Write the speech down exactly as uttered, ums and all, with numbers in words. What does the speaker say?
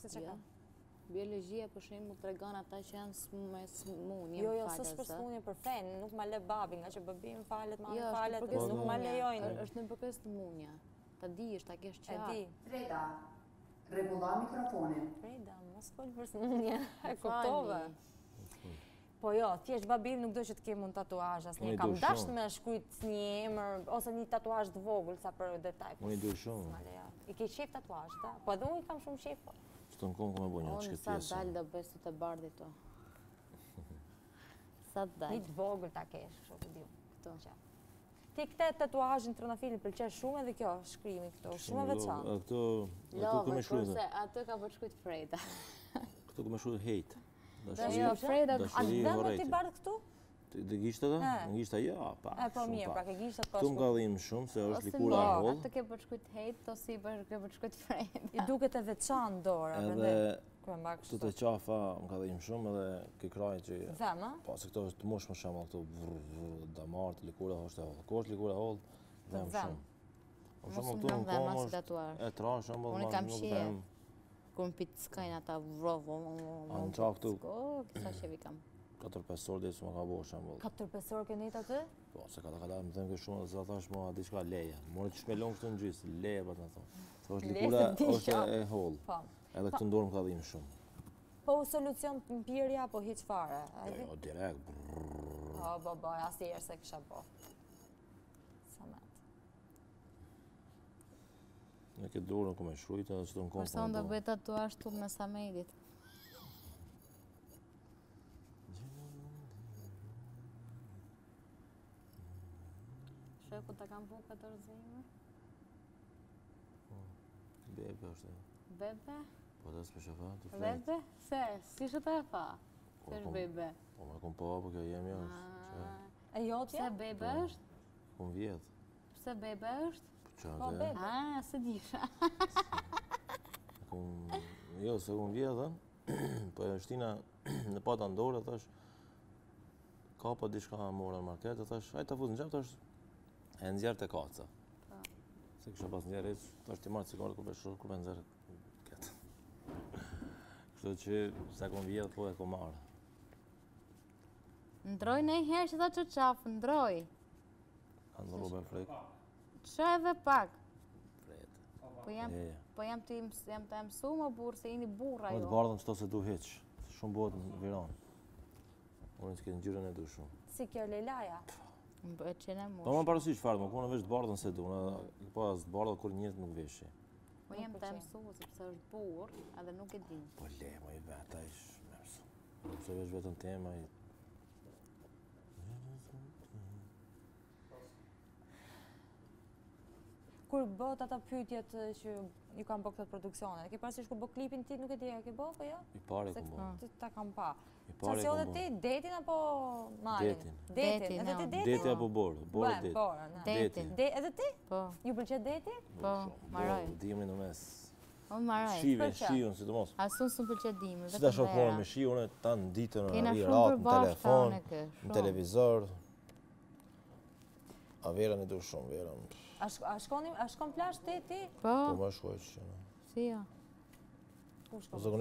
se që ka? Biologjia për shembull tregon ata që janë me smunje. Jo, jo, s'është për smunje për fen, nuk ma le babi, nga që babi më falet, ma më Jo, falet, është nuk ma lejojnë. Është në përkës të munja. Ta dish, ta kesh qartë. E di. Freda, rregulla mikrofonin. Freda, mos fol për smunje, e kuptove. Po jo, thjesht babim nuk do që të kemë unë tatuazh asnjë. Kam dashur me shkruajt një emër ose një tatuazh të vogël sa për detaj. Unë i do shumë. I ke qef tatuazh, ta? Po edhe unë kam shumë qef. Të në konë ku me bo një të shket pjesë. Unë sa dalë do bëjë së të bardhi to. Sa dalë. Një të vogël ta kesh, shumë të dio. Këto. Ti këte tatuazhin të rënafilin pëlqer shumë edhe kjo, shkrimi këto, shumë e veçantë. Këto, këto ku me shkrujtë. Love, atë ka për shkrujtë Freda. Këto ku me shkrujtë hejtë. Freda, a dhe më ti bardh këtu? Dhe gishtë edhe? Në gishtë ja, pa. E po mirë, pra ke gishtë të Këtu më ka dhim shumë, se është likura e hollë. Atë ke për shkujt hejt, ose i ke për shkujt Freda. I duket e veçan dorë. Edhe këtu të qafa më ka dhim shumë edhe ke kraj që... Dhema? Po, se këto është të mosh më shumë, këto damartë, likura është e hollë. Ko është likura e hollë, dhem shumë. Mos më kanë dhema si tatuar. E tra shumë, unë kam shie. Kur më pitë skajnë ata vrovo, në qa këtu. Kësa shevi kam. katër pesë orë dhe së më ka bo shumë. katër pesë orë ke nejtë aty? Po, se ka të ka da më thëmë shumë dhe se ata është mua diçka leje. More që shmelon kështu në gjysë, leje për të në thonë. Se është likura është e hollë. Edhe këtë ndorë më ka dhimë shumë. Po solucion të mpirja, po hiq fare? Jo, direkt. O, bo, bo, asë i erë se kësha po. Samet. Në këtë dorën ku me shrujtë edhe që të në kompë. Përsa unë do bëjt tatuazh tup në Samedit. Shë ku të kam bu këtër zemër? Bebe është e. Bebe? Po të s'pe shë fa, të flejtë. Bebe? Se, si shë të e fa? Se është bebe? Po me kom po, po kjo jemi është. E jotja? Se bebe është? Kom vjetë. Se bebe është? Po bebe. A, se disha. Jo, se kom vjetë, po e shtina në pata ndore, thash, ka pa diçka morë në market, thash, hajtë të fuzë në gjepë, thash, e nëzjerë të kaca. Se kësha pas njerë eqë, thash ti marë cigarë, kur për shurë, kur për nëzjerë këtë. Kështu që, se kom vjetë, po e kom marë. Ndroj në i herë që ta që qafë, ndroj. A në rube frek? Që edhe pak. Frek. Po jam të emsu më burë, se jini burra jo. Më të bardhën qëto se du heqë, shumë bëhet në viranë. Unë që këtë në gjyren e du shumë. Si kjo Lejlaja? Më qene mush. Po më parësi që farë, më kone veç të bardhën se du, po as të bardhën kur njët nuk veshi. Po jem të emsu, sepse është burë, edhe nuk e din. Po le, mo i veta ishë me mësu. Nëse veç vetën tema i... Kur bët ata pyetjet që ju kam bë këtë produksione, ke parasysh kur bë klipin ti nuk e di, a ke bë apo jo? I pare ku bë. Ti ta kam pa. I pare ku bë. Ti detin apo malin? Detin. Detin. Edhe ti detin? Deti apo borë? Borë deti. Detin. Edhe ti? Po. Ju pëlqet deti? Po, maroj. Dimri në mes. O, maroj. Shive, shiun, si të mos. Asun së më pëlqet dimri, Si ta shokmore me shiun, ta në ditën në rri ratë, në telefon, në televizor. A verën i du shumë, verën. A shkon plash ti ti? Po. Po më shkoj që që në. Si jo? Ku shkon?